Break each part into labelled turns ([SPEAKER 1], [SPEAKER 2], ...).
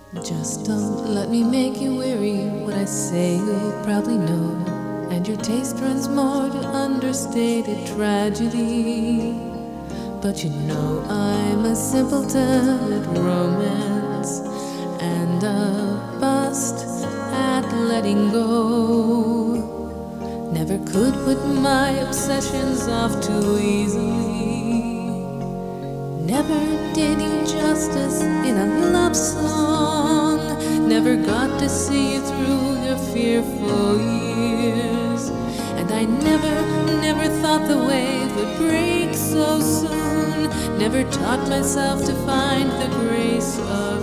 [SPEAKER 1] Just don't let me make you weary. What I say you'll probably know, and your taste runs more to understated tragedy. But you know I'm a simpleton at romance and a bust at letting go. Never could put my obsessions off too easily. Never did you justice in a love song. Never got to see you through your fearful years. And I never thought the wave would break so soon. Never taught myself to find the grace of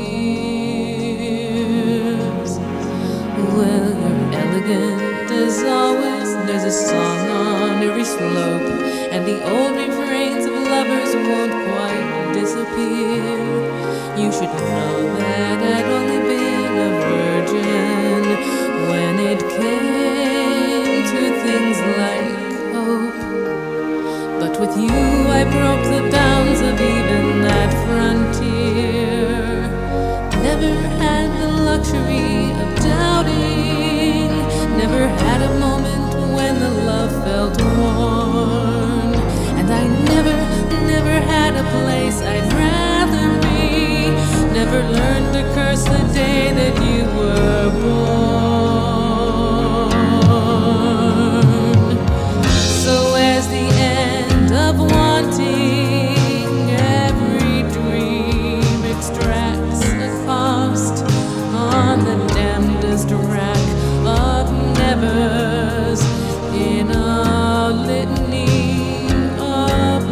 [SPEAKER 1] tears. Well, you're elegant as always. There's a song on every slope, and the old refrains of lovers won't quite disappear. You should know that I'd only been a virgin when it came to things like hope. But with you I broke the bounds of even that frontier. Never had the luxury of doubting. Never had a moment when the love felt warm. And I never had a place I'd rather be. Never learned to curse the day that you were born. So as the end of wanting, every dream extracts the cost on the damnedest rack of nevers in a litany of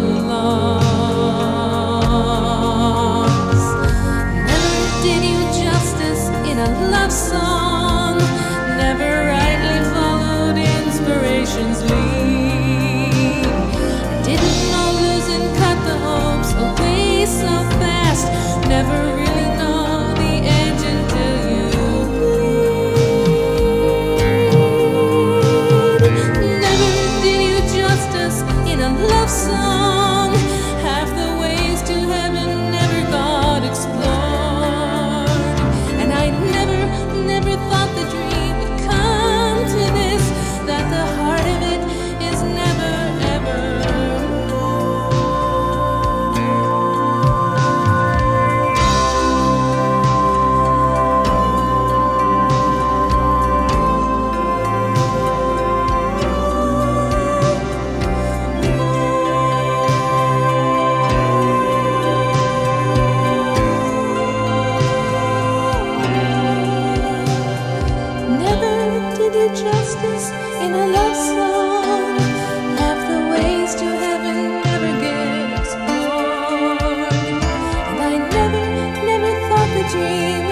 [SPEAKER 1] loss. Never did you justice in a love song. Never rightly followed inspiration's lead. Didn't know losing cut the hopes away so fast. Never really know the edge until you love song. Half the ways to heaven never got explored. And I never thought the dream would come to this, that the heart of it is never ever justice in a love song. Half the ways to heaven never get explored. And I never thought the dream